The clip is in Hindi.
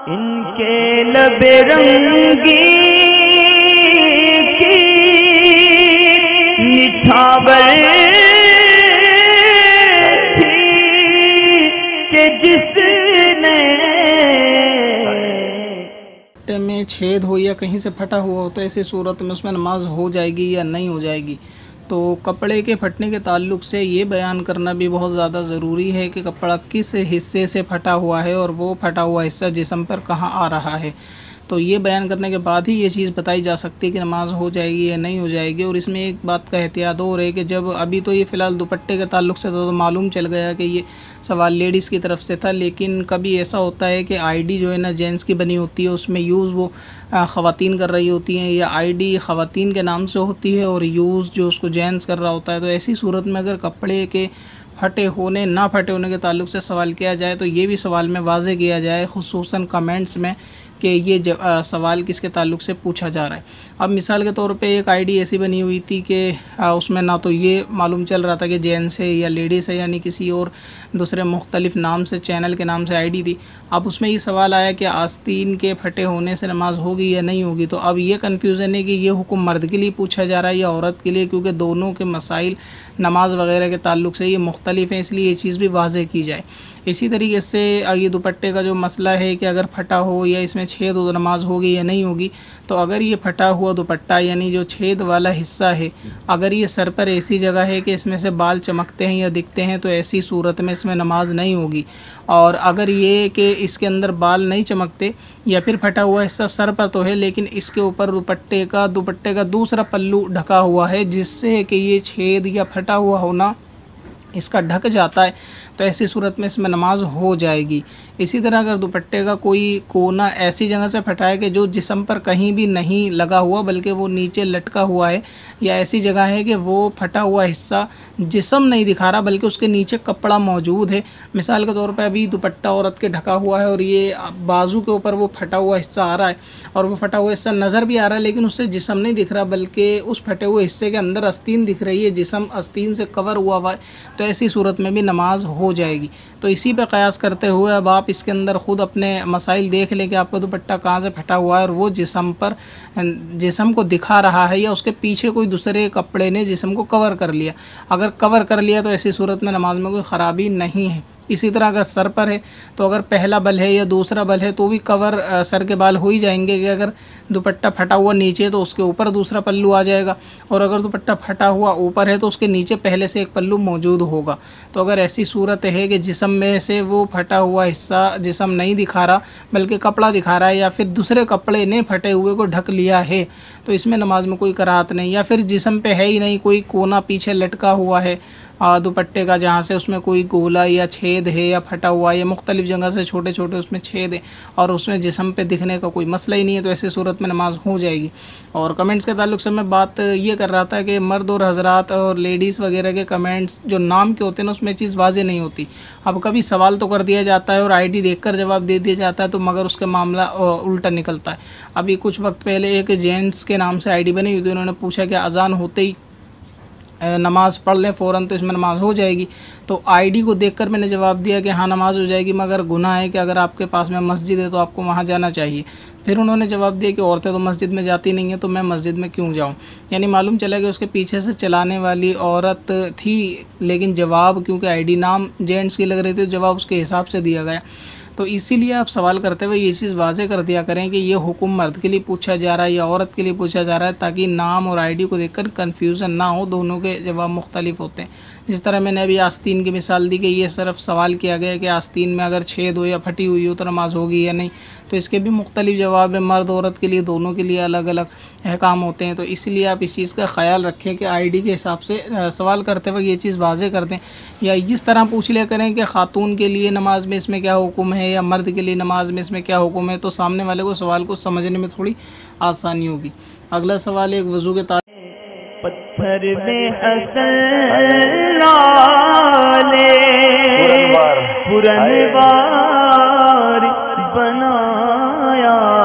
इनके लबे रंगी की निठावर थी कि जिसने में छेद हो या कहीं से फटा हुआ हो तो ऐसी सूरत में उसमें नमाज हो जाएगी या नहीं हो जाएगी। तो कपड़े के फटने के ताल्लुक से ये बयान करना भी बहुत ज़्यादा ज़रूरी है कि कपड़ा किस हिस्से से फटा हुआ है और वो फटा हुआ हिस्सा जिस्म पर कहाँ आ रहा है। तो ये बयान करने के बाद ही ये चीज़ बताई जा सकती है कि नमाज हो जाएगी या नहीं हो जाएगी। और इसमें एक बात का एहतियात और है कि जब अभी तो ये फ़िलहाल दुपट्टे के ताल्लुक से तो मालूम चल गया कि ये सवाल लेडीज़ की तरफ से था, लेकिन कभी ऐसा होता है कि आईडी जो है ना जेंट्स की बनी होती है, उसमें यूज़ वो ख़वातीन कर रही होती हैं या आईडी ख़वातीन के नाम से होती है और यूज़ जो उसको जेंट्स कर रहा होता है। तो ऐसी सूरत में अगर कपड़े के फटे होने ना फटे होने के ताल्लुक से सवाल किया जाए तो ये भी सवाल में वाज़े किया जाए, खुसूसन कमेंट्स में, कि ये सवाल किसके ताल्लुक से पूछा जा रहा है। अब मिसाल के तौर पे एक आईडी ऐसी बनी हुई थी कि उसमें ना तो ये मालूम चल रहा था कि जेंट्स है या लेडीज़ है, यानी किसी और दूसरे मुख्तलिफ नाम से चैनल के नाम से आईडी थी। अब उसमें ये सवाल आया कि आस्तीन के फटे होने से नमाज होगी या नहीं होगी। तो अब ये कन्फ्यूज़न है कि ये हुक्म मर्द के लिए पूछा जा रहा है या औरत के लिए, क्योंकि दोनों के मसाइल नमाज वगैरह के ताल्लुक से ये मुख्तलिफ हैं, इसलिए ये चीज़ भी वाज़े की जाए। इसी तरीके से ये दुपट्टे का जो मसला है कि अगर फटा हो या इसमें छेद हो तो नमाज होगी या नहीं होगी। तो अगर ये फटा हुआ दुपट्टा यानी जो छेद वाला हिस्सा है, अगर ये सर पर ऐसी जगह है कि इसमें से बाल चमकते हैं या दिखते हैं तो ऐसी सूरत में इसमें नमाज नहीं होगी। और अगर ये कि इसके अंदर बाल नहीं चमकते या फिर फटा हुआ हिस्सा सर पर तो है लेकिन इसके ऊपर दुपट्टे का दूसरा पल्लू ढका हुआ है जिससे कि ये छेद या फटा हुआ होना इसका ढक जाता है, तो ऐसी सूरत में इसमें नमाज हो जाएगी। इसी तरह अगर दुपट्टे का कोई कोना ऐसी जगह से फटा है कि जो जिस्म पर कहीं भी नहीं लगा हुआ बल्कि वो नीचे लटका हुआ है, या ऐसी जगह है कि वो फटा हुआ हिस्सा जिस्म नहीं दिखा रहा बल्कि उसके नीचे कपड़ा मौजूद है। मिसाल के तौर पे अभी दुपट्टा औरत के ढका हुआ है और ये बाजू के ऊपर वो फटा हुआ हिस्सा आ रहा है और वो फटा हुआ हिस्सा नज़र भी आ रहा है लेकिन उससे जिस्म नहीं दिख रहा बल्कि उस फटे हुए हिस्से के अंदर आस्तीन दिख रही है, जिस्म आस्तीन से कवर हुआ है, तो ऐसी सूरत में भी नमाज हो जाएगी। तो इसी पे क़यास करते हुए अब आप इसके अंदर ख़ुद अपने मसाइल देख लें कि आपका दुपट्टा कहाँ से फटा हुआ है और वो जिस्म को दिखा रहा है या उसके पीछे कोई दूसरे कपड़े ने जिस्म को कवर कर लिया। अगर कवर कर लिया तो ऐसी सूरत में नमाज में कोई ख़राबी नहीं है। इसी तरह अगर सर पर है तो अगर पहला बल है या दूसरा बल है तो भी कवर सर के बाल हो ही जाएंगे कि अगर दुपट्टा फटा हुआ नीचे तो उसके ऊपर दूसरा पल्लू आ जाएगा और अगर दुपट्टा फटा हुआ ऊपर है तो उसके नीचे पहले से एक पल्लू मौजूद होगा। तो अगर ऐसी सूरत है कि जिस्म में से वो फटा हुआ हिस्सा जिस्म नहीं दिखा रहा बल्कि कपड़ा दिखा रहा है या फिर दूसरे कपड़े ने फटे हुए को ढक लिया है तो इसमें नमाज में कोई कराहत नहीं, या फिर जिस्म पे है ही नहीं, कोई कोना पीछे लटका हुआ है दुपट्टे का जहाँ से उसमें कोई गोला या छेद है या फटा हुआ या मुख्तलिफ़ जगह से छोटे छोटे उसमें छेद है और उसमें जिस्म पे दिखने का कोई मसला ही नहीं है, तो ऐसी सूरत में नमाज हो जाएगी। और कमेंट्स के ताल्लुक से मैं बात ये कर रहा था कि मर्द और हज़रात और लेडीज़ वगैरह के कमेंट्स जो नाम के होते हैं ना उसमें चीज़ वाज़े नहीं होती। अब कभी सवाल तो कर दिया जाता है और आईडी देखकर जवाब दे दिया जाता है तो मगर उसका मामला उल्टा निकलता है। अभी कुछ वक्त पहले एक जेंट्स के नाम से आईडी बनी हुई थी, उन्होंने पूछा कि अजान होते ही नमाज़ पढ़ लें फ़ौरन तो इसमें नमाज़ हो जाएगी। तो आईडी को देखकर मैंने जवाब दिया कि हाँ नमाज़ हो जाएगी, मगर गुनाह है कि अगर आपके पास में मस्जिद है तो आपको वहाँ जाना चाहिए। फिर उन्होंने जवाब दिया कि औरतें तो मस्जिद में जाती नहीं हैं तो मैं मस्जिद में क्यों जाऊँ। यानी मालूम चला कि उसके पीछे से चलाने वाली औरत थी लेकिन जवाब क्योंकि आईडी नाम जेंट्स की लग रही थी जवाब उसके हिसाब से दिया गया। तो इसीलिए आप सवाल करते हुए ये चीज़ वाज़े कर दिया करें कि ये हुक्म मर्द के लिए पूछा जा रहा है या औरत के लिए पूछा जा रहा है, ताकि नाम और आईडी को देखकर कन्फ्यूज़न ना हो, दोनों के जवाब मुख्तलिफ होते हैं। जिस तरह मैंने अभी आस्तीन की मिसाल दी कि ये सिर्फ सवाल किया गया कि आस्तीन में अगर छेद हो या फटी हुई हो तो नमाज होगी या नहीं, तो इसके भी मुख्तलिफ जवाब है, मर्द औरत के लिए दोनों के लिए अलग अलग अहकाम होते हैं। तो इसलिए आप इस चीज़ का ख्याल रखें कि आईडी के हिसाब से सवाल करते वक्त ये चीज़ वाज़े कर दें, या इस तरह पूछ लिया करें कि ख़ातून के लिए नमाज में इसमें क्या हुक्म है या मर्द के लिए नमाज में इसमें क्या हुक्म है, तो सामने वाले को सवाल को समझने में थोड़ी आसानी होगी। अगला सवाल एक वज़ू के पत्थर में हसन लाले पुरनवार बनाया